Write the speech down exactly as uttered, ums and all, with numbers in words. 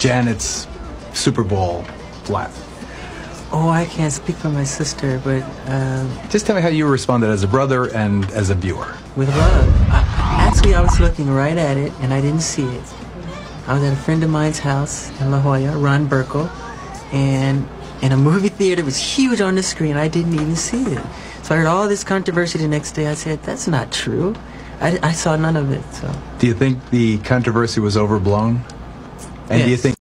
Janet's Super Bowl flat? Oh, I can't speak for my sister, but uh, just tell me how you responded as a brother and as a viewer. With love. I, actually, I was looking right at it, and I didn't see it. I was at a friend of mine's house in La Jolla, Ron Burkle, and in a movie theater, it was huge on the screen. I didn't even see it. So I heard all this controversy the next day. I said, that's not true. I, I saw none of it. So. Do you think the controversy was overblown? And yes. do you think